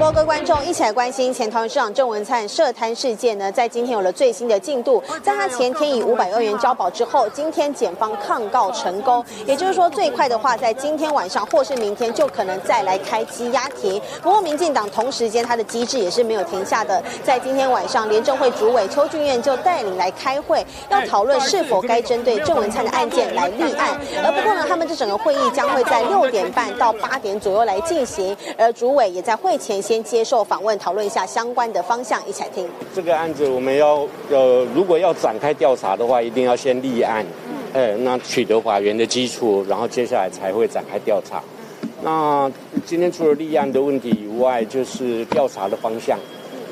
播，各位观众一起来关心前桃园市长郑文灿涉贪事件呢，在今天有了最新的进度。在他前天以500万元交保之后，今天检方抗告成功，也就是说最快的话，在今天晚上或是明天就可能再来开羁押庭。不过民进党同时间他的机制也是没有停下的，在今天晚上，联政会主委邱俊彦就带领来开会，要讨论是否该针对郑文灿的案件来立案。而不过呢，他们这整个会议将会在6点半到8点左右来进行，而主委也在会前先接受访问，讨论一下相关的方向，一起来听。 这个案子我们如果要展开调查的话，一定要先立案，那取得法源的基础，然后接下来才会展开调查。那今天除了立案的问题以外，就是调查的方向，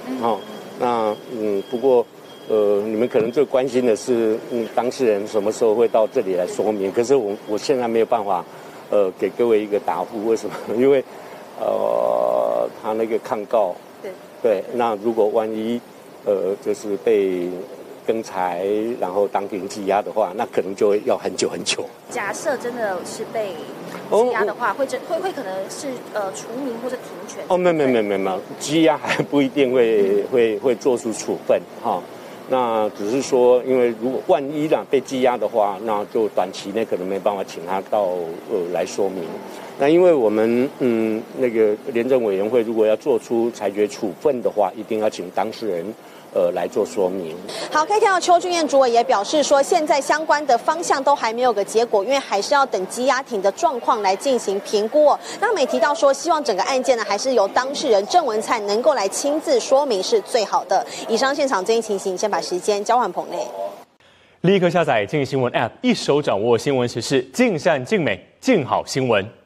不过你们可能最关心的是，当事人什么时候会到这里来说明？可是我现在没有办法，给各位一个答复。为什么？因为他那个抗告，对，那如果万一就是被更裁，然后当庭羁押的话，那可能就会要很久很久。 假设真的是被羁押的话，会可能是除名或者停权？ 没有，羁押还不一定会做出处分哈。那只是说，因为如果万一被羁押的话，那就短期内可能没办法请他到来说明。那因为我们那个廉政委员会如果要做出裁决处分的话，一定要请当事人来做说明。 好，可以看到邱俊彦主委也表示说，现在相关的方向都还没有个结果，因为还是要等羁押庭的状况来进行评估。那我们也提到说，希望整个案件呢，还是由当事人郑文灿能够来亲自说明是最好的。以上现场最新情形，先把时间交还棚内。 立刻下载镜新闻 App， 一手掌握新闻时事，尽善尽美，尽好新闻。